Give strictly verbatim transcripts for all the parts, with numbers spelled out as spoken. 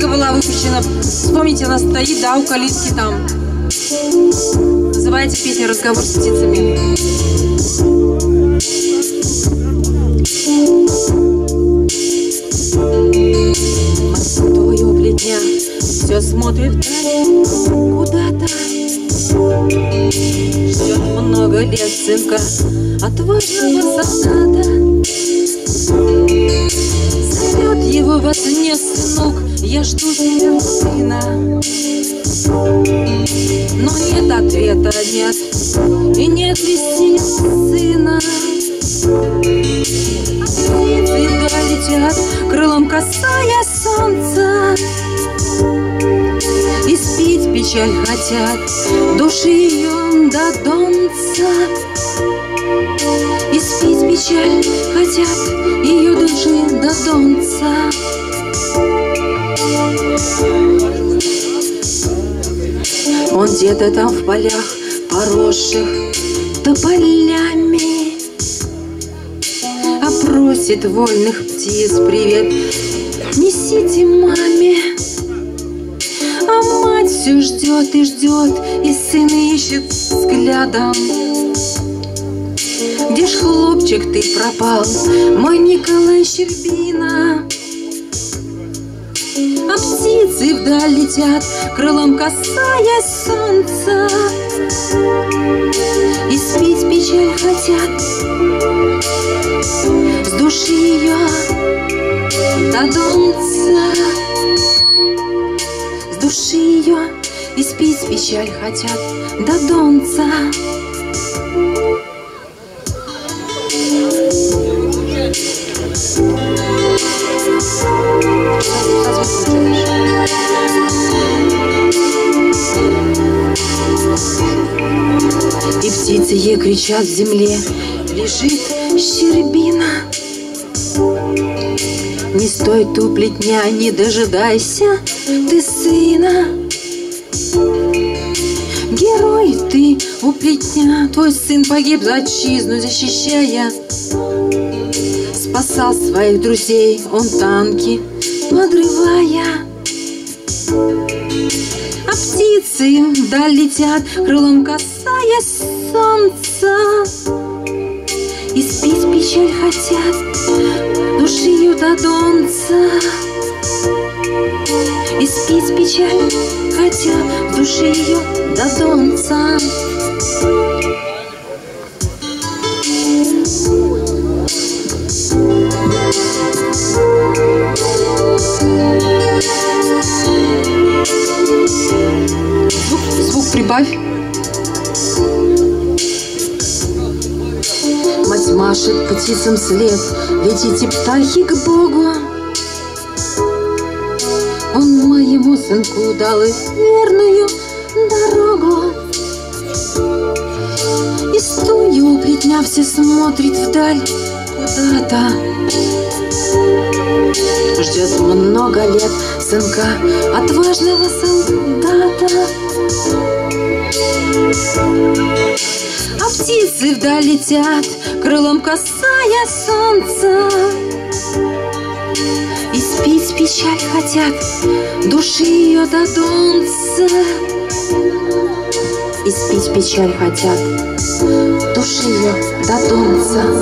была выпущена. Вспомните, она стоит, да, у калитки там. Называется песня «Разговор с птицами». Морской обледня все смотрит куда-то. Ждет много лет сынка, отважного солдата. Зовет его во сне: сынок, я жду тебя, сына. Но нет ответа, нет, и нет вести сына. Птицы долетят, крылом касаясь солнца, и спить печаль хотят, души ее до донца. И спить печаль хотят, ее души до донца. Он где-то там в полях, поросших тополями, а просит вольных птиц: привет несите маме. А мать все ждет и ждет, и сына ищет взглядом. Где ж, хлопчик, ты пропал, мой Николай Щербина? А птицы вдаль летят, крылом касаясь солнца, и спить печаль хотят, с души ее до донца. С души ее и спить печаль хотят до донца. И птицы ей кричат в земле: лежит щербина. Не стой тут плетня, не дожидайся ты сына. Герой ты у плетня, твой сын погиб за отчизну защищая. Спасал своих друзей он танки подрывая. А птицы вдаль летят, крылом касаясь солнца, и спить печаль хотят, души ее до донца. И спить печаль хотят, души ее до донца. Звук, звук прибавь. Мать машет птицам след: летите, птахи, к Богу. Он моему сынку дал верную дорогу. И стоя у плетня, все смотрит вдаль куда-то. Ждет много лет сынка, отважного солдата. А птицы вдаль летят, крылом касаясь солнца, и спить печаль хотят, души ее до донца. И спить печаль хотят, души ее до донца.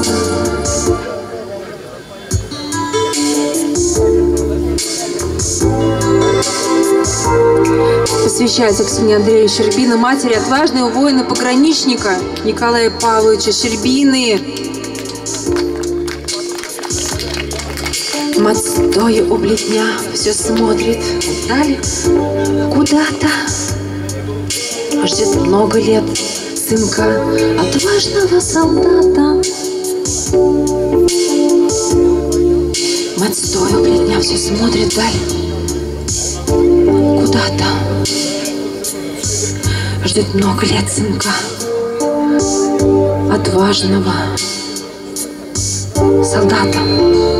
Посвящается Ксении Андреевне Щербина, матери отважного воина-пограничника Николая Павловича Щербины. Мать, стоя у плетня, все смотрит вдаль куда-то. Ждет много лет сынка, отважного солдата. Мать, стоя у плетня, все смотрит вдаль куда-то. Ждет много лет сынка, отважного солдата.